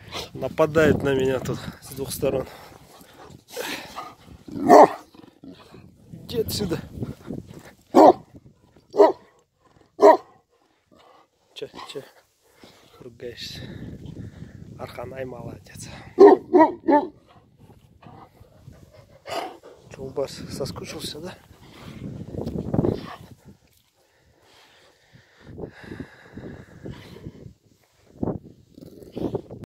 Нападает на меня тут с двух сторон. Иди отсюда. Че? Ругаешься. Арханай молодец. Чулбас соскучился, да?